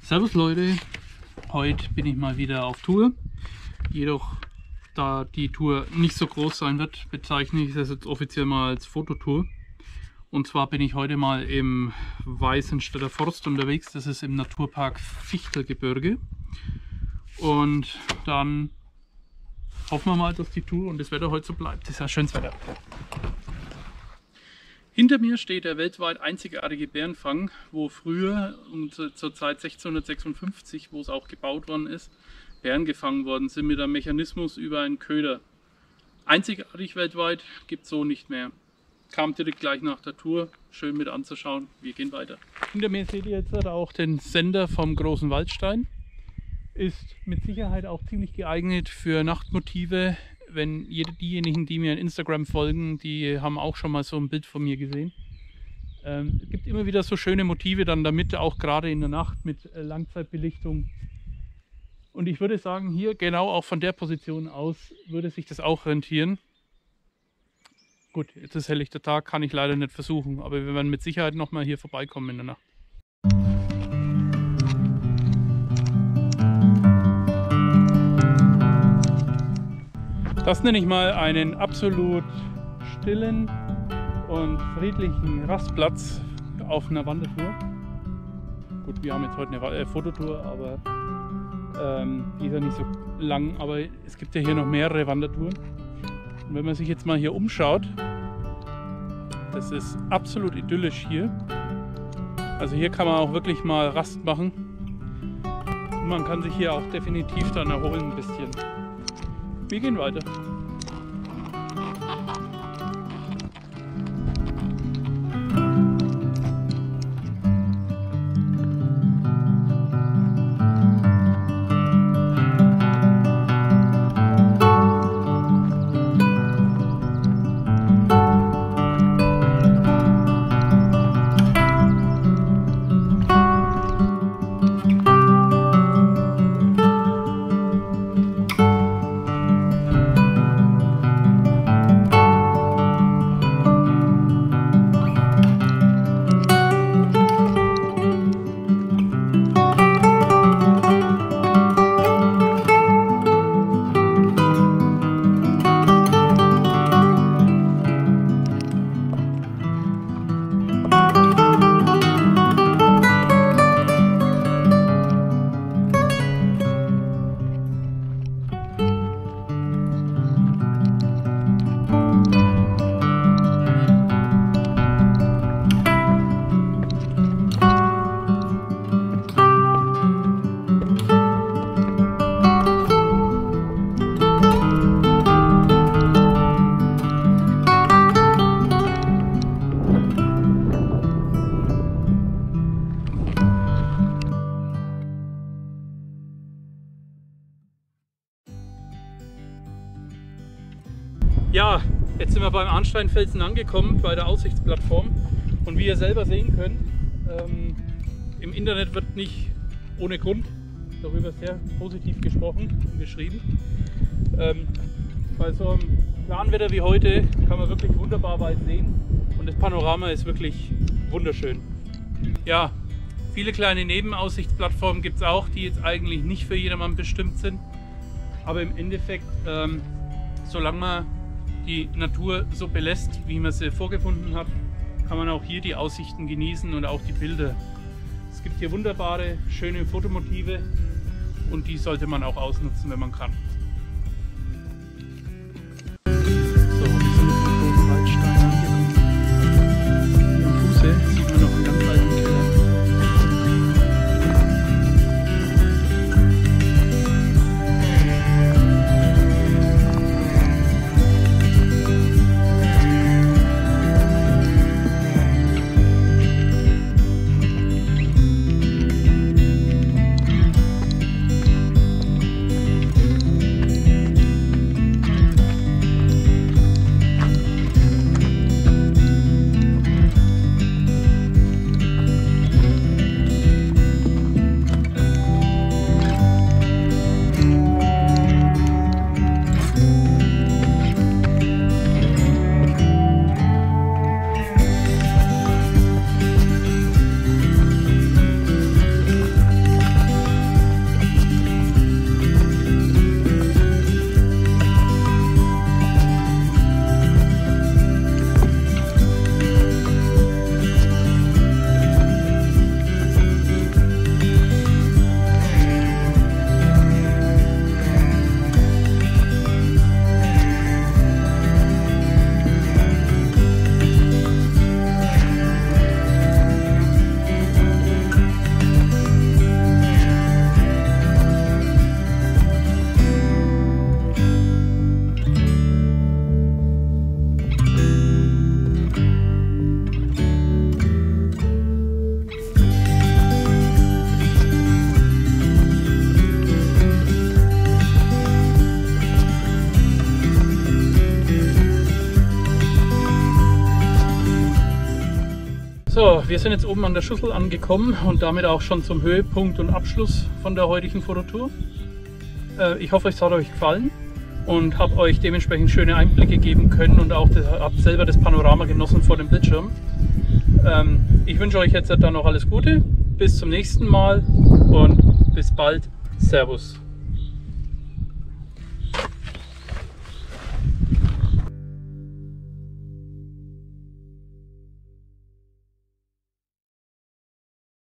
Servus Leute, heute bin ich mal wieder auf Tour. Jedoch, da die Tour nicht so groß sein wird, bezeichne ich das jetzt offiziell mal als Fototour. Und zwar bin ich heute mal im Weißenstädter Forst unterwegs. Das ist im Naturpark Fichtelgebirge. Und dann hoffen wir mal, dass die Tour und das Wetter heute so bleibt. Das ist ja schönes Wetter. Hinter mir steht der weltweit einzigartige Bärenfang, wo früher, zur Zeit 1656, wo es auch gebaut worden ist, Bären gefangen worden sind mit einem Mechanismus über einen Köder. Einzigartig weltweit, gibt es so nicht mehr. Kam direkt gleich nach der Tour, schön mit anzuschauen. Wir gehen weiter. Hinter mir seht ihr jetzt auch den Sender vom Großen Waldstein. Ist mit Sicherheit auch ziemlich geeignet für Nachtmotive. Wenn diejenigen, die mir in Instagram folgen, die haben auch schon mal so ein Bild von mir gesehen. Es gibt immer wieder so schöne Motive dann damit, auch gerade in der Nacht mit Langzeitbelichtung. Und ich würde sagen, hier genau auch von der Position aus würde sich das auch rentieren. Gut, jetzt ist helllichter Tag, kann ich leider nicht versuchen, aber wir werden mit Sicherheit nochmal hier vorbeikommen in der Nacht. Das nenne ich mal einen absolut stillen und friedlichen Rastplatz auf einer Wandertour. Gut, wir haben jetzt heute eine Fototour, aber die ist ja nicht so lang, aber es gibt ja hier noch mehrere Wandertouren. Und wenn man sich jetzt mal hier umschaut, das ist absolut idyllisch hier. Also hier kann man auch wirklich mal Rast machen. Und man kann sich hier auch definitiv dann erholen ein bisschen. Wir gehen weiter. Ja, jetzt sind wir beim Arnsteinfelsen angekommen, bei der Aussichtsplattform. Und wie ihr selber sehen könnt, im Internet wird nicht ohne Grund darüber sehr positiv gesprochen und geschrieben. Bei so einem Planwetter wie heute kann man wirklich wunderbar weit sehen und das Panorama ist wirklich wunderschön. Ja, viele kleine Nebenaussichtsplattformen gibt es auch, die jetzt eigentlich nicht für jedermann bestimmt sind. Aber im Endeffekt, solange man die Natur so belässt, wie man sie vorgefunden hat, kann man auch hier die Aussichten genießen und auch die Bilder. Es gibt hier wunderbare, schöne Fotomotive und die sollte man auch ausnutzen, wenn man kann. So, wir sind vom Großen Waldstein angekommen. Hier am Fuße sieht man noch einen ganz alten Keller. wir sind jetzt oben an der Schüssel angekommen und damit auch schon zum Höhepunkt und Abschluss von der heutigen Fototour. Ich hoffe, es hat euch gefallen und habe euch dementsprechend schöne Einblicke geben können und auch habt selber das Panorama genossen vor dem Bildschirm. Ich wünsche euch jetzt dann noch alles Gute, bis zum nächsten Mal und bis bald. Servus.